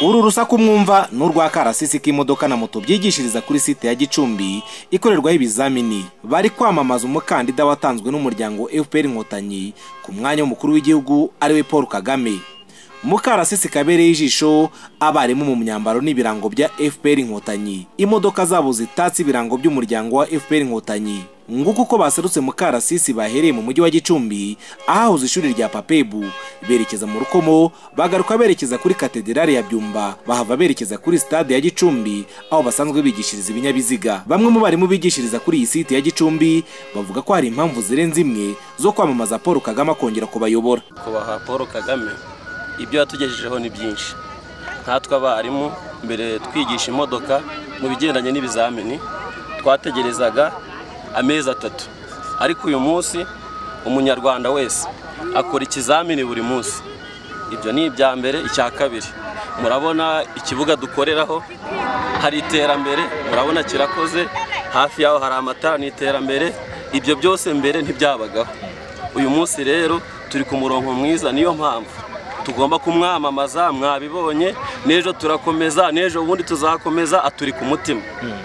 Uru rusaku mwumva n'urwa karasisi k'imodoka na moto byigishiriza kuri site ya Gicumbi ikorerwaho ibizamini. Bari kwamamaza umukandida watanzwe n'umuryango FPR Inkotanyi ku mwanya w'umukuru w'igihugu ariwe Paul Kagame. Mukarasisi kabereye ijisho abarimu mu myambaro n'ibirango bya FPR Inkotanyi. Imodoka zabo zitatse ibirango by'umuryango wa FPR Inkotanyi. Nguko uko baserutse Mukarasisi bahereye mu mujyi wa Gicumbi ahahoze ishuri rya Papebu, berekeza mu Rukomo, bagaruka berekeza kuri katedrali ya Byumba, bahava berekeza kuri stade ya Gicumbi aho basanzwe bigishiriza ibinyabiziga. Bamwe mu barimu bigishiriza kuri iyi site ya Gicumbi bavuga ko hari impamvu zirenze imwe zo kwamamaza Paul Kagame akongera kubayobora. Kubaha Paul Kagame ibyo yatugejejeho ni byinshi. Nkatwe abarimu mbere twigisha imodoka mu bigendanye n'ibizamini twategerezaga amezi 3, ariko uyu munsi umunyarwanda wese akora ikizamini buri munsi. Ibyo ni ibya mbere. Icya kabiri, murabona ikibuga dukoreraho hari iterambere, murabona kirakoze, hafi yaho hari amatara n'iterambere. Ibyo byose mbere ntibyabagaho. Uyu munsi rero turi ku murongo mwiza, niyo mpamvu tugomba kumwamamaza. Mwabibonye, nejo turakomeza, nejo ubundi tuzakomeza, aturi ku mutima.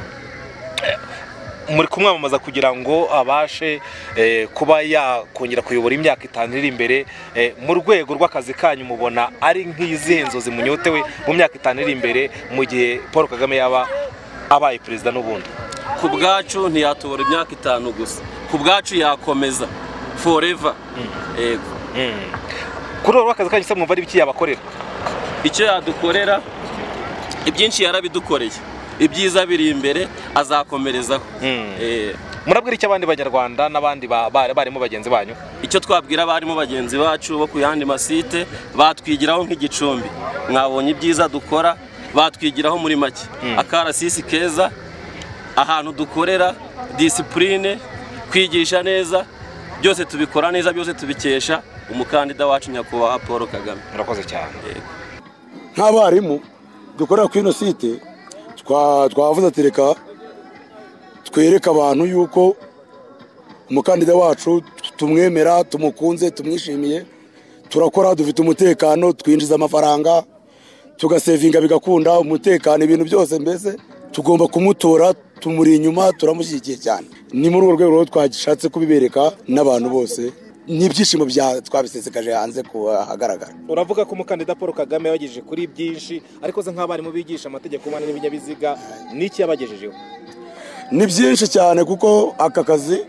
Muri kumwamamaza kugira ngo abashe kuba yakongera kuyobora imyaka 5 iri imbere. Mu rwego rw'akazi kanyu mubona ari nk'izihe nzozi munyotewe mu myaka 5 iri imbere mu gihe Paul Kagame yaba abaye perezida n'ubundi? Ku bwacu ntiyatubura imyaka 5 gusa, ku bwacu yakomeza forever. Yego. Kuri uru akazi kanyu se mwumva ari biki yabakorera? Icyo yadukorera ibyinshi yarabidukoreye, ibyiza biri imbere azakomerezaho. Murabwira icyo abandi banyarwanda n'abandi barimo bagenzi banyu? Icyo twabwira barimo bagenzi bacu bo ku yandi masite, batwigiraho nk'Igicumbi. Mwabonye ibyiza dukora, batwigiraho muri make. Akarasisi keza, ahantu dukorera, discipline, kwigisha neza, byose tubikora neza, byose tubikesha umukandida wacu nyakubahwa Paul Kagame. Murakoze cyane. Nk'abarimu dukorera ku ino site twavuze ati reka twereka abantu yuko umukandida wacu tumwemera, tumukunze, tumwishimiye, turakora, dufite umutekano, twinjiza amafaranga, tugasevinga bigakunda, umutekano, ibintu byose mbese tugomba kumutora, tumuri inyuma, turamushyigikiye cyane. Ni muri urwo rwego twashatse kubibereka n'abantu bose, n'ibyishimo bya twabisesekaje hanze kuhagaragara. Uravuga ko umukandida Paul Kagame yabagejeje kuri byinshi, ariko ze nk'abarimu bigisha amategeko y'umuhanda n'ibinyabiziga, n'iki yabagejejeho? Ni byinshi cyane kuko aka kazi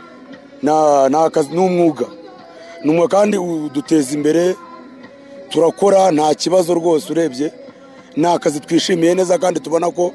n'umwuga kandi uduteza imbere, turakora nta kibazo rwose. Urebye ni akazi twishimiye neza kandi tubona ko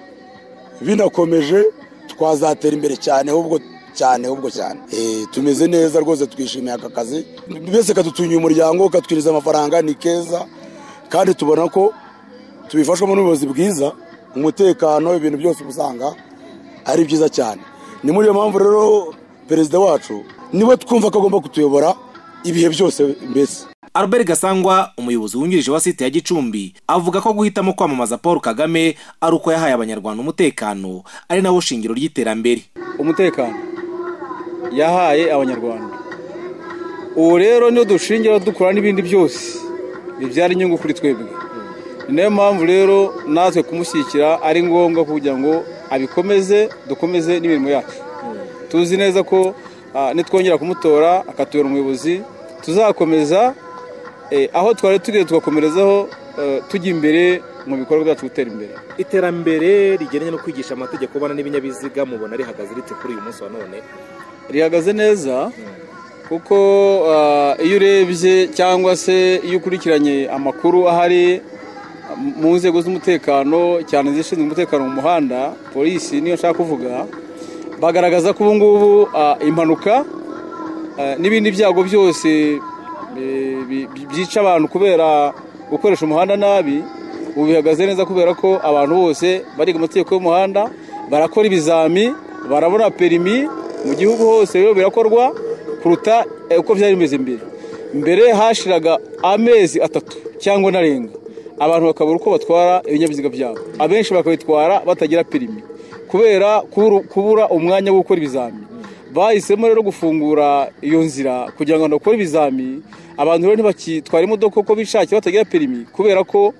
binakomeje twazatera imbere cyane, ahubwo cyane. Tumeze neza rwose, twishimiye aka kazi. Mbese kadutunye umuryango, katwiriza amafaranga, ni keza, kandi tubona ko tubifashwamo n'ubuyobozi bwiza, umutekano, ibintu byose usanga ari byiza cyane. Ni muri iyo mpamvu rero perezida wacu niwe twumva ko agomba kutuyobora ibihe byose. Mbese Albert Gasangwa, umuyobozi wungirije wa site ya Gicumbi, avuga ko guhitamo kwamamaza Paul Kagame ari uko yahaye abanyarwanda umutekano, ari nawo shingiro ry'iterambere. Umutekano yahaye abanyarwanda, ubu rero niyo dushingira dukora n'ibindi byose bibyara inyungu kuri twebwe. Ni nayo mpamvu rero natwe kumushyigikira ari ngombwa kugira ngo abikomeze, dukomeze n'imirimo yacu. Tuzi neza ko nitwongera kumutora akatuyobora umuyobozi, tuzakomeza aho twari tugeze, tugakomerezaho tujya imbere mu bikorwa byacu gutera imbere. Iterambere rigeranye no kwigisha amategeko y'umuhanda n'ibinyabiziga mubona rihagaze rite kuri uyu munsi wa none? Rihagaze neza kuko iyo urebye cyangwa se iyo ukurikiranye amakuru ahari mu nzego z'umutekano, cyane zishinzwe umutekano mu muhanda, polisi niyo nshaka kuvuga, bagaragaza ko ubu ngubu impanuka n'ibindi byago byose byica abantu kubera gukoresha umuhanda nabi ubu bihagaze neza, kubera ko abantu bose bariga amategeko y'umuhanda, barakora ibizami, barabona perimi mu gihugu hose. Rero birakorwa kuruta uko byari bimeze mbere hashiraga amezi 3 cyangwa narenga abantu bakabura uko batwara ibinyabiziga byabo, abenshi bakabitwara batagira perimi kubera kubura umwanya wo gukora ibizami. Bahisemo rero gufungura iyo nzira kugira ngo bakore ibizami, abantu rero ntibakitwara imodoka uko bishakira batagira perimi, kubera ko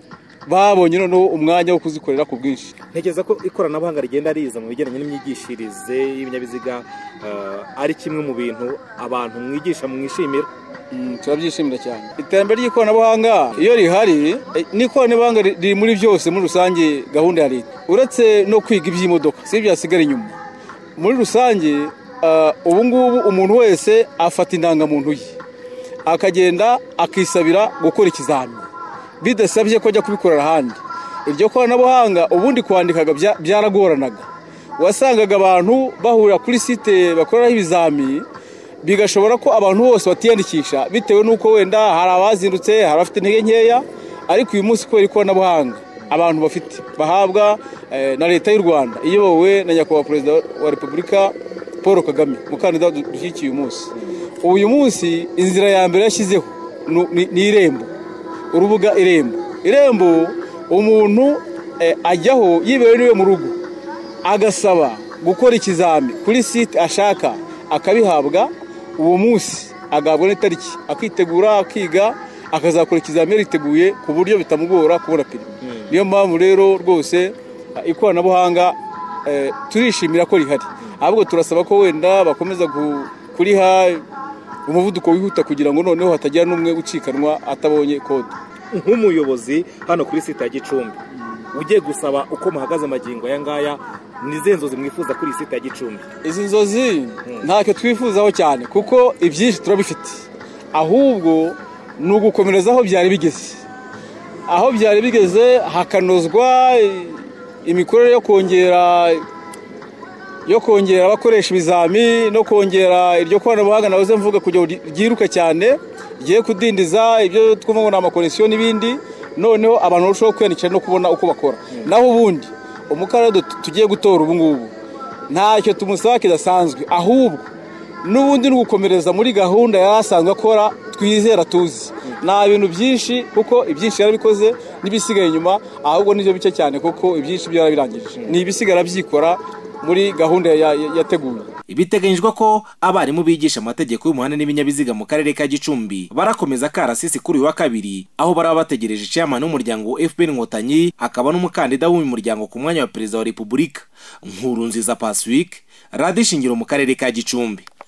babonye noneho umwanya wo kuzikorera ku bwinshi. Ntekereza ko ikoranabuhanga rigenda riza mu bigendanye n'imyigishirize y'ibinyabiziga ari kimwe mu bintu abantu mwigisha mwishimira. Turabyishimira cyane. Iterambere ry'ikoranabuhanga iyo rihari n'ikoranabuhanga riri muri byose muri rusange gahunda ya leta. Uretse no kwiga iby'imodoka si byasigara inyuma. Muri rusange ubu ngubu umuntu wese afata indangamuntu ye akagenda akisabira gukora ikizami bidasabye ko ajya kubikorera ahandi. Iryo koranabuhanga ubundi kwandikaga byaragoranaga, wasangaga abantu bahurira kuri site bakoreraho ibizami, bigashobora ko abantu bose batiyandikisha bitewe n'uko wenda hari abazindutse, hari abafite intege nkeya. Ariko uyu munsi kubera ikoranabuhanga abantu bafite bahabwa na leta y'u Rwanda iyobowe na nyakubahwa perezida wa Repubulika Paul Kagame, umukandida dushyigikiye uyu munsi. Uyu munsi inzira ya mbere yashyizeho ni irembo, urubuga irembo umuntu ajyaho yibereye mu rugo agasaba gukora ikizami kuri site ashaka akabihabwa. Uwo munsi agabwa n'itariki akitegura akiga akazakora ikizami yariteguye ku buryo bitamugora kubona perimi. Niyo mpamvu rero rwose ikoranabuhanga turishimira ko rihari, ahubwo turasaba ko wenda bakomeza kuriha umuvuduko wihuta kugira ngo noneho hatagira n'umwe ucikanwa atabonye kode. Nk'umuyobozi hano kuri site ya Gicumbi ugiye gusaba uko muhagaze amagingo aya ngaya, ni izihe nzozi mwifuza kuri site ya Gicumbi? Izi nzozi ntacyo twifuzaho cyane kuko ibyinshi turabifite, ahubwo ni ugukomereza aho byari bigeze. Aho byari bigeze hakanozwa imikorere yo kongera abakoresha ibizami no kongera iryo koranabuhanga nahoze mvuga kugira ngo ryiruka cyane, rigiye kudindiza ibyo twumva ngo ni amakonesiyo n'ibindi, noneho abantu barushaho kwiyandikisha no kubona uko bakora. Naho ubundi umukandida tugiye gutora ubu ngubu ntacyo tumusaba kidasanzwe, ahubwo n'ubundi ni ugukomereza muri gahunda yasanzwe akora twizera tuzi. Nta bintu byinshi kuko ibyinshi yarabikoze, n'ibisigaye inyuma ahubwo nibyo bike cyane kuko ibyinshi byarabirangije, ni ibisigara byikora muri gahunda yateguye. Ibiteganyijwe ko abarimu bigisha amategeko y'umuhanda n'ibinyabiziga mu karere ka Gicumbi barakomeza karasisi kuri uyu wa kabiri, aho baraba bategereje chairman w'umuryango FPR Inkotanyi hakaba n'umukandida w'uyu muryango ku mwanya wa perezida wa Repubulika. Nkurunziza Pacifique, Radio Ishingiro mu karere ka Gicumbi.